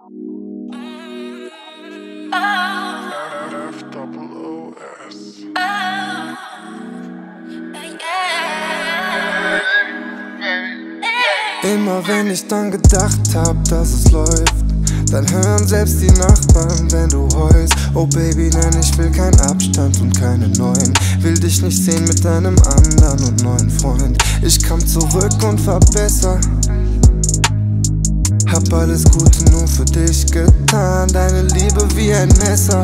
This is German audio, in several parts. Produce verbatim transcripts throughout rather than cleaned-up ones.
Immer wenn ich dann gedacht hab, dass es läuft, dann hören selbst die Nachbarn, wenn du heulst. Oh Baby, nein, ich will keinen Abstand und keine neuen. Will dich nicht sehen mit deinem anderen und neuen Freund. Ich kam zurück und war besser. Hab alles Gute nur für dich getan, deine Liebe wie ein Messer.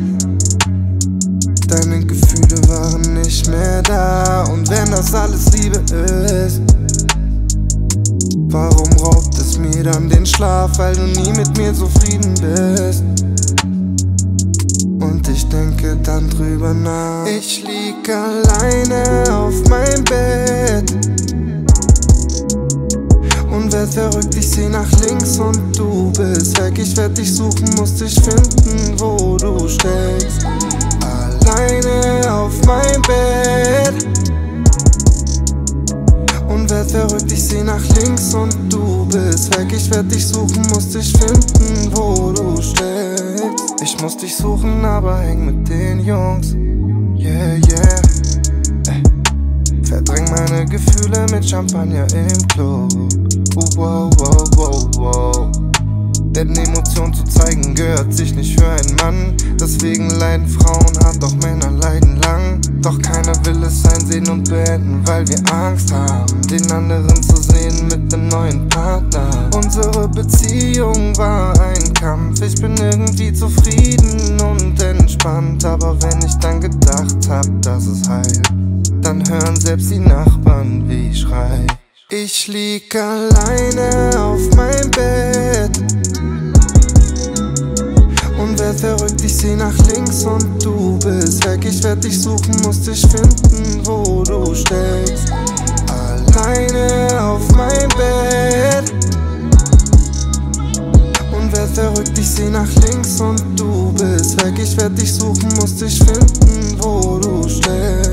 Deine Gefühle waren nicht mehr da, und wenn das alles Liebe ist, warum raubt es mir dann den Schlaf, weil du nie mit mir zufrieden bist? Und ich denke dann drüber nach. Ich lieg alleine auf meinem Bett und werd verrückt, ich seh nach links und du bist weg. Ich werd dich suchen, muss dich finden, wo du steckst. Alleine auf meinem Bett und werd verrückt, ich seh nach links und du bist weg. Ich werd dich suchen, muss dich finden, wo du steckst. Ich muss dich suchen, aber häng mit den Jungs. Yeah, yeah. Ey. Verdräng meine Gefühle mit Champagner im Club. Uh, wow, wow, wow, wow. Denn Emotionen zu zeigen gehört sich nicht für einen Mann. Deswegen leiden Frauen hart, doch Männer leiden lang. Doch keiner will es einsehen und beenden, weil wir Angst haben, den anderen zu sehen mit nem neuen Partner. Unsere Beziehung war ein Kampf. Ich bin irgendwie zufrieden und entspannt, aber wenn ich dann gedacht hab, dass es heilt, dann hören selbst die Nachbarn, wie ich schrei. Ich lieg alleine auf meinem Bett und werd verrückt, ich seh nach links und du bist weg. Ich werd dich suchen, muss dich finden, wo du steckst. Alleine auf meinem Bett und werd verrückt, ich seh nach links und du bist weg. Ich werd dich suchen, muss dich finden, wo du steckst.